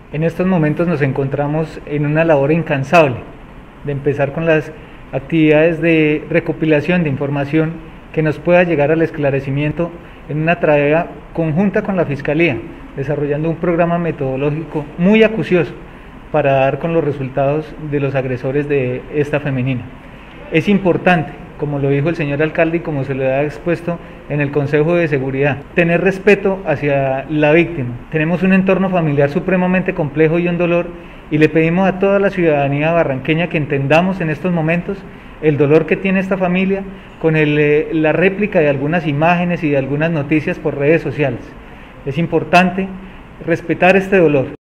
En estos momentos nos encontramos en una labor incansable de empezar con las actividades de recopilación de información que nos pueda llegar al esclarecimiento en una tarea conjunta con la Fiscalía, desarrollando un programa metodológico muy acucioso para dar con los resultados de los agresores de esta femenina. Es importante, como lo dijo el señor alcalde y como se lo ha expuesto en el Consejo de Seguridad, tener respeto hacia la víctima. Tenemos un entorno familiar supremamente complejo y un dolor, y le pedimos a toda la ciudadanía barranqueña que entendamos en estos momentos el dolor que tiene esta familia con la réplica de algunas imágenes y de algunas noticias por redes sociales. Es importante respetar este dolor.